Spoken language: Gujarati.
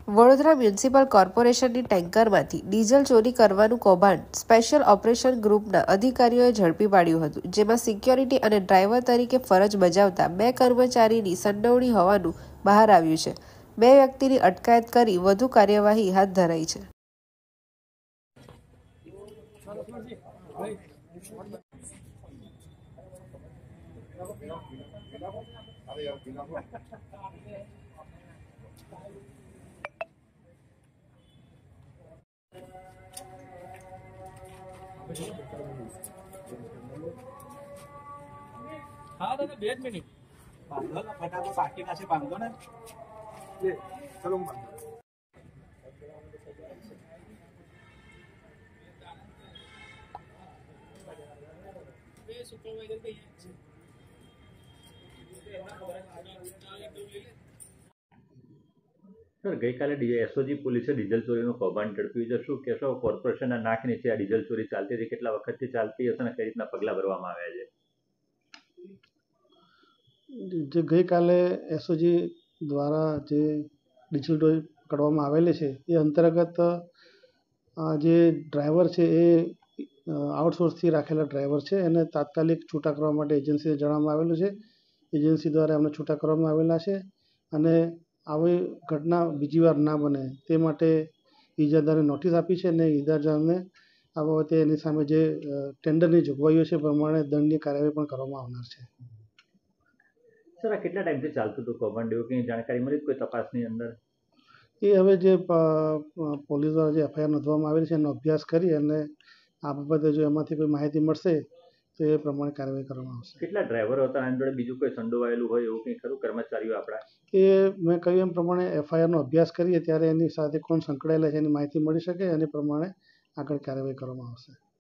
વડોદરા મ્યુનિસિપલ કોર્પોરેશનની ટેન્કરમાંથી ડીઝલ ચોરી કરવાનું કૌભાંડ સ્પેશિયલ ઓપરેશન ગ્રુપના અધિકારીઓએ ઝડપી પાડ્યું હતું, જેમાં સિક્યોરિટી અને ડ્રાઈવર તરીકે ફરજ બજાવતા 2 કર્મચારીની સંડોવણી હોવાનું બહાર આવ્યું છે। 2 વ્યક્તિની અટકાયત કરી વધુ કાર્યવાહી હાથ ધરાઈ છે। हाँ दादा 2 मिनिट फटाफट बाकी ना से बांधो ना ले चलो सुपरवाइजर पे સર, ગઈકાલે એસઓજી પોલીસે ડીઝલ ચોરીનું કૌભાંડ ઝડપ્યું છે। શું કહેશો, કોર્પોરેશનના નાક નીચે આ ડીઝલ ચોરી ચાલતી હતી, કેટલા વખતથી ચાલતી હશે અને કઈ રીતના પગલાં ભરવામાં આવ્યા છે? જે ગઈકાલે એસઓજી દ્વારા જે ડીઝલ ચોરી કરવામાં આવેલી છે એ અંતર્ગત જે ડ્રાઈવર છે એ આઉટસોર્સથી રાખેલા ડ્રાઈવર છે, એને તાત્કાલિક છૂટા કરવા માટે એજન્સીને જણાવવામાં આવેલું છે। એજન્સી દ્વારા એમને છૂટા કરવામાં આવેલા છે અને આવી ઘટના બીજી વાર ના બને તે માટે ઇજાદારને નોટિસ આપી છે અને ઇજાદારને આ બાબતે એની સામે જે ટેન્ડરની જોગવાઈઓ છે પ્રમાણે દંડની કાર્યવાહી પણ કરવામાં આવનાર છે। સર, આ કેટલા ટાઈમથી ચાલતું હતું કૌભાંડ, એવું કંઈ જાણકારી મળી કોઈ તપાસની અંદર? એ હવે જે પોલીસ દ્વારા જે એફઆઈઆર નોંધવામાં આવેલી છે એનો અભ્યાસ કરી અને આ બાબતે જો એમાંથી કોઈ માહિતી મળશે તો એ પ્રમાણે કાર્યવાહી કરવામાં આવશે। કેટલા ડ્રાઈવરો હતા, એની જોડે બીજું કોઈ સંડોવાયેલું હોય એવું કંઈ ખરું, કર્મચારીઓ આપણા? એ મેં કહ્યું એમ પ્રમાણે એફઆઈઆરનો અભ્યાસ કરીએ ત્યારે એની સાથે કોણ સંકળાયેલા છે એની માહિતી મળી શકે, એની પ્રમાણે આગળ કાર્યવાહી કરવામાં આવશે।